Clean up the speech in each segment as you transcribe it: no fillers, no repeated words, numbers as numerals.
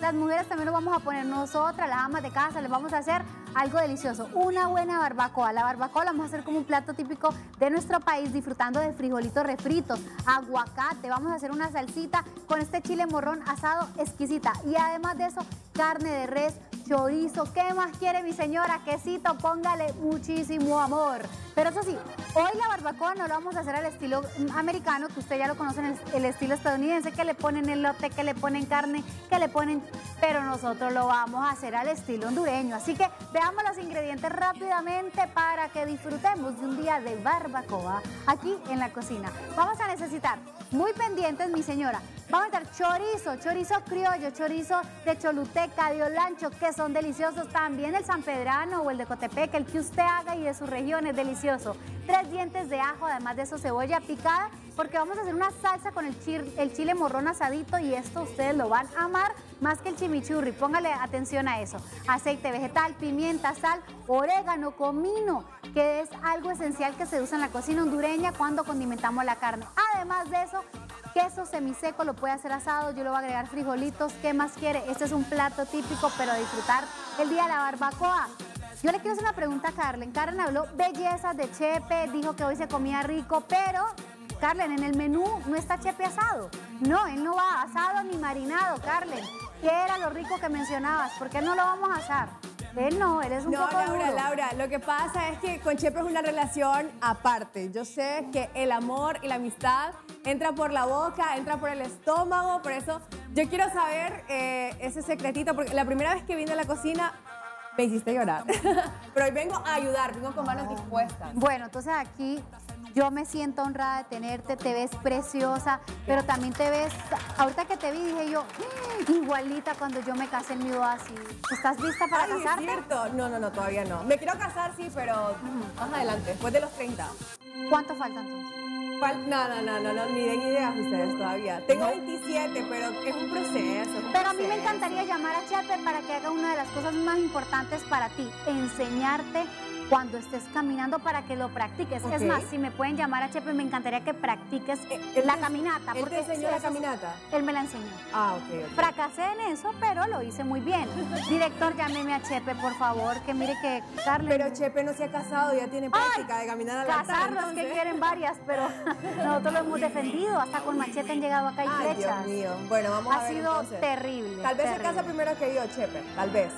las mujeres también lo vamos a poner nosotras, las amas de casa, les vamos a hacer algo delicioso, una buena barbacoa. La barbacoa la vamos a hacer como un plato típico de nuestro país, disfrutando de frijolitos refritos, aguacate, vamos a hacer una salsita con este chile morrón asado exquisita y además de eso, carne de res, chorizo. ¿Qué más quiere mi señora? Quesito, póngale muchísimo amor. Pero eso sí, hoy la barbacoa no lo vamos a hacer al estilo americano, que usted ya lo conoce, el estilo estadounidense, que le ponen elote, que le ponen carne, que le ponen... Pero nosotros lo vamos a hacer al estilo hondureño. Así que veamos los ingredientes rápidamente para que disfrutemos de un día de barbacoa aquí en la cocina. Vamos a necesitar, muy pendientes mi señora, vamos a necesitar chorizo criollo, chorizo de Choluteca, de Olancho, que son deliciosos. También el sanpedrano o el de Cotepec, el que usted haga y de su región es delicioso. 3 dientes de ajo, además de eso cebolla picada, porque vamos a hacer una salsa con el chile morrón asadito y esto ustedes lo van a amar más que el chimichurri. Póngale atención a eso. Aceite vegetal, pimienta, sal, orégano, comino, que es algo esencial que se usa en la cocina hondureña cuando condimentamos la carne. Además de eso, queso semiseco, lo puede hacer asado, yo le voy a agregar frijolitos. ¿Qué más quiere? Este es un plato típico, pero a disfrutar el día de la barbacoa. Yo le quiero hacer una pregunta a Carlen. Carlen habló bellezas de Chepe, dijo que hoy se comía rico, pero Carlen, en el menú no está Chepe asado. No, él no va asado ni marinado, Carlen. ¿Qué era lo rico que mencionabas? ¿Por qué no lo vamos a asar? Él no, él es un poco duro. Laura, lo que pasa es que con Chepe es una relación aparte. Yo sé que el amor y la amistad entra por la boca, entra por el estómago, por eso yo quiero saber ese secretito, porque la primera vez que vine a la cocina me hiciste llorar. Pero hoy vengo a ayudar, vengo con manos dispuestas. Bueno, entonces aquí yo me siento honrada de tenerte, te ves preciosa, pero también te ves, ahorita que te vi dije yo, igualita cuando yo me casé en mi boda así. ¿Estás lista para casarte? ¿Es cierto? No, todavía no. Me quiero casar, sí, pero más adelante, después de los 30. ¿Cuánto falta entonces? No, ni den ideas ustedes todavía. Tengo 27, pero es un proceso. Pero a mí me encantaría llamar a Chepe para que haga una de las cosas más importantes para ti, enseñarte cuando estés caminando para que lo practiques. Okay. Es más, si me pueden llamar a Chepe, me encantaría que practiques la caminata. ¿Él te enseñó la caminata? Él me la enseñó. Ah, ok. Fracasé en eso, pero lo hice muy bien. Director, llámeme a Chepe, por favor, que mire que Carlen... Pero Chepe no se ha casado, ya tiene práctica de caminar a la casarlos que quieren varias, pero nosotros lo hemos defendido. Hasta con machete han llegado acá y flechas. Dios mío. Bueno, vamos a ver. Ha sido terrible. Tal vez se casa primero que yo, Chepe. Tal vez.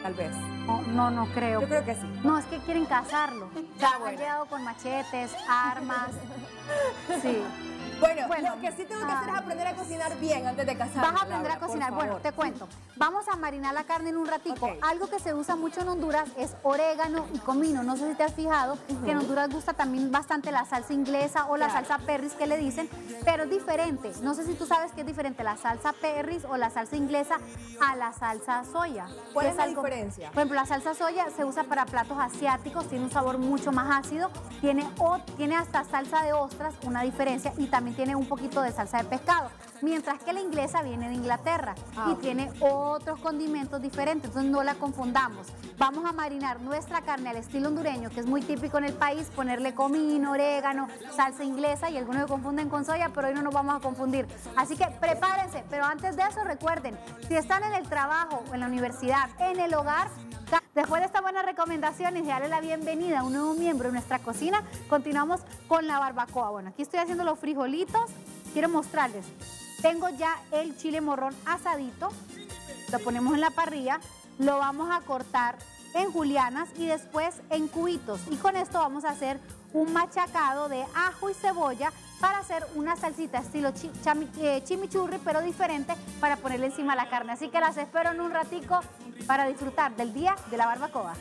No creo. Yo creo que sí. No, es que quieren casarlo. Ya, han llegado con machetes, armas. Sí. Bueno, lo que sí tengo que hacer es aprender a cocinar bien antes de casarme. Vas a aprender a cocinar. Bueno, te cuento. Vamos a marinar la carne en un ratico. Okay. Algo que se usa mucho en Honduras es orégano y comino. No sé si te has fijado que en Honduras gusta también bastante la salsa inglesa o la salsa perris que le dicen, pero es diferente. No sé si tú sabes que es diferente la salsa perris o la salsa inglesa a la salsa soya. ¿Cuál es la diferencia? Por ejemplo, la salsa soya se usa para platos asiáticos, tiene un sabor mucho más ácido, tiene hasta salsa de ostras, una diferencia, y también tiene un poquito de salsa de pescado, mientras que la inglesa viene de Inglaterra y tiene otros condimentos diferentes, entonces no la confundamos. Vamos a marinar nuestra carne al estilo hondureño, que es muy típico en el país, ponerle comino, orégano, salsa inglesa, y algunos se confunden con soya, pero hoy no nos vamos a confundir. Así que prepárense, pero antes de eso recuerden, si están en el trabajo, en la universidad, en el hogar, después de estas buenas recomendaciones y darle la bienvenida a un nuevo miembro de nuestra cocina, continuamos con la barbacoa. Bueno, aquí estoy haciendo los frijolitos, quiero mostrarles. Tengo ya el chile morrón asadito, lo ponemos en la parrilla, lo vamos a cortar en julianas y después en cubitos. Y con esto vamos a hacer un machacado de ajo y cebolla para hacer una salsita estilo chimichurri, pero diferente, para ponerle encima la carne. Así que las espero en un ratico para disfrutar del día de la barbacoa.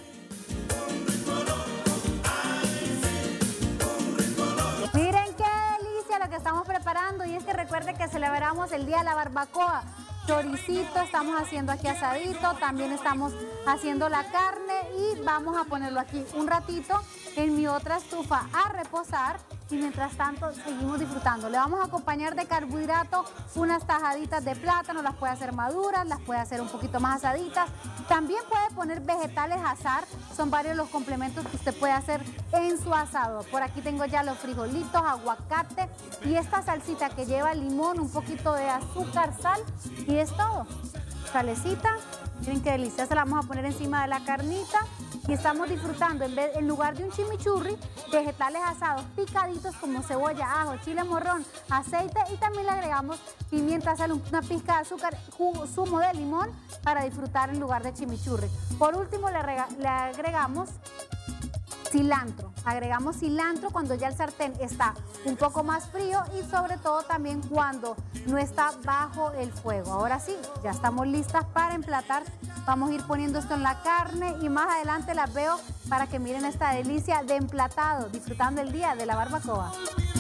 Miren qué delicia lo que estamos preparando, y es que recuerde que celebramos el día de la barbacoa. Choricito, estamos haciendo aquí asadito, también estamos haciendo la carne y vamos a ponerlo aquí un ratito en mi otra estufa a reposar, y mientras tanto seguimos disfrutando. Le vamos a acompañar de carbohidrato unas tajaditas de plátano, las puede hacer maduras, las puede hacer un poquito más asaditas. También puede poner vegetales a asar, son varios los complementos que usted puede hacer en su asado. Por aquí tengo ya los frijolitos, aguacate y esta salsita que lleva limón, un poquito de azúcar, sal, y es todo. salecita. Miren qué deliciosa, la vamos a poner encima de la carnita. Y estamos disfrutando, en lugar de un chimichurri, vegetales asados picaditos como cebolla, ajo, chile morrón, aceite y también le agregamos pimienta, sal, una pizca de azúcar, zumo de limón para disfrutar en lugar de chimichurri. Por último le agregamos cilantro. Agregamos cilantro cuando ya el sartén está un poco más frío y sobre todo también cuando no está bajo el fuego. Ahora sí, ya estamos listas para emplatar. Vamos a ir poniendo esto en la carne y más adelante las veo para que miren esta delicia de emplatado, disfrutando el día de la barbacoa.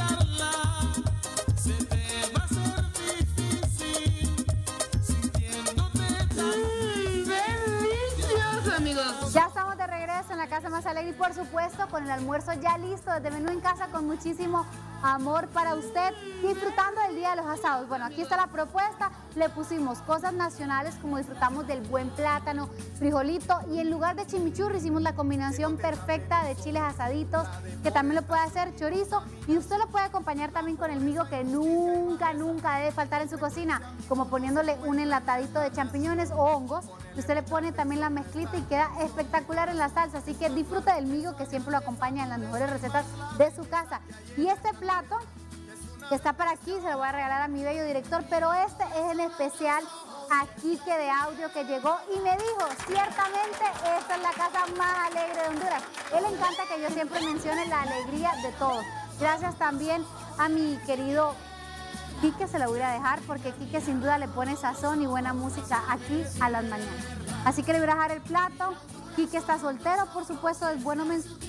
Ya estamos de regreso en la casa más alegre y por supuesto con el almuerzo ya listo desde Menú en Casa con muchísimo amor para usted, disfrutando del día de los asados. Bueno, aquí está la propuesta, le pusimos cosas nacionales como disfrutamos del buen plátano, frijolito y en lugar de chimichurri hicimos la combinación perfecta de chiles asaditos, que también lo puede hacer chorizo y usted lo puede acompañar también con el migo que nunca debe faltar en su cocina, como poniéndole un enlatadito de champiñones o hongos. Usted le pone también la mezclita y queda espectacular en la salsa, así que disfruta del migo que siempre lo acompaña en las mejores recetas de su casa. Y este plato que está para aquí se lo voy a regalar a mi bello director, pero este es en especial a Quique de Audio que llegó y me dijo, ciertamente esta es la casa más alegre de Honduras. Él le encanta que yo siempre mencione la alegría de todos. Gracias también a mi querido Quique, se lo voy a dejar porque Quique sin duda le pone sazón y buena música aquí a las mañanas. Así que le voy a dejar el plato. Quique está soltero, por supuesto, es bueno